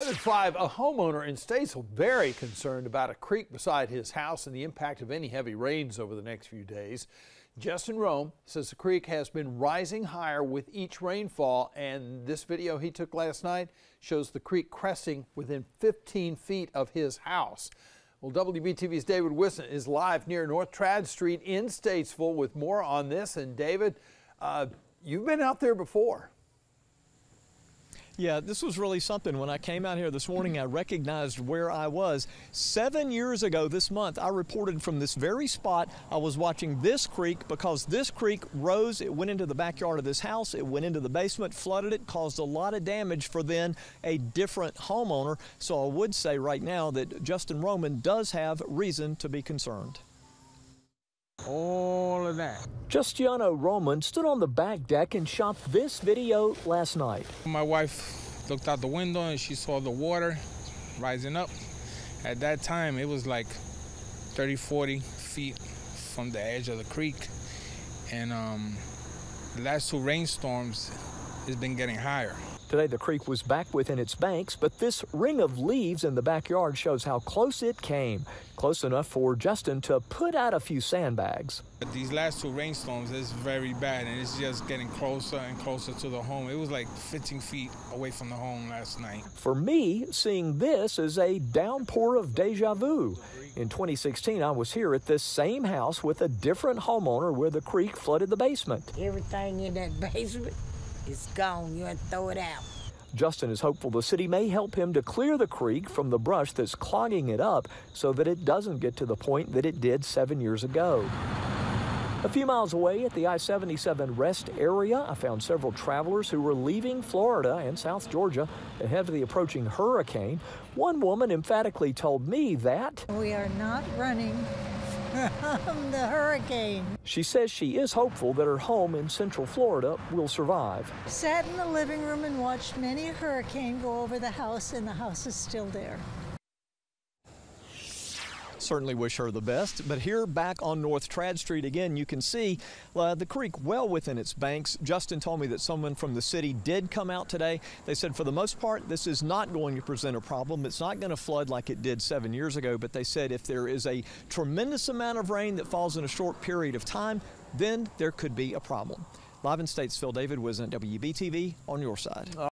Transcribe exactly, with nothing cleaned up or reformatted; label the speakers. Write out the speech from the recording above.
Speaker 1: Seven five, a homeowner in Statesville very concerned about a creek beside his house and the impact of any heavy rains over the next few days. Justin Rome says the creek has been rising higher with each rainfall, and this video he took last night shows the creek cresting within fifteen feet of his house. Well, W B T V's David Wisson is live near North Trad Street in Statesville with more on this. And David, uh, you've been out there before.
Speaker 2: Yeah, this was really something. When I came out here this morning, I recognized where I was. Seven years ago this month, I reported from this very spot. I was watching this creek because this creek rose. It went into the backyard of this house. It went into the basement, flooded it, caused a lot of damage for then a different homeowner. So I would say right now that Justin Roman does have reason to be concerned.
Speaker 3: All of that.
Speaker 2: Justiano Roman stood on the back deck and shot this video last night.
Speaker 3: My wife looked out the window and she saw the water rising up. At that time, it was like thirty, forty feet from the edge of the creek. And um, the last two rainstorms, it's been getting higher.
Speaker 2: Today, the creek was back within its banks, but this ring of leaves in the backyard shows how close it came. Close enough for Justin to put out a few sandbags.
Speaker 3: But these last two rainstorms is very bad, and it's just getting closer and closer to the home. It was like fifteen feet away from the home last night.
Speaker 2: For me, seeing this is a downpour of deja vu. In twenty sixteen, I was here at this same house with a different homeowner where the creek flooded the basement.
Speaker 4: Everything in that basement is gone. You have to throw it out.
Speaker 2: Justin is hopeful the city may help him to clear the creek from the brush that's clogging it up so that it doesn't get to the point that it did seven years ago. A few miles away at the I seventy-seven rest area, I found several travelers who were leaving Florida and South Georgia ahead of the approaching hurricane. One woman emphatically told me that
Speaker 5: we are not running from the hurricane.
Speaker 2: She says she is hopeful that her home in Central Florida will survive.
Speaker 5: Sat in the living room and watched many a hurricane go over the house, and the house is still there. Certainly wish her the best, but here back on North Trad Street again, you can see uh, the creek well within its banks. Justin told me that someone from the city did come out today. They said for the most part this is not going to present a problem. It's not going to flood like it did seven years ago, but they said if there is a tremendous amount of rain that falls in a short period of time, then there could be a problem. Live in Statesville, David Wisson, W B T V on your side.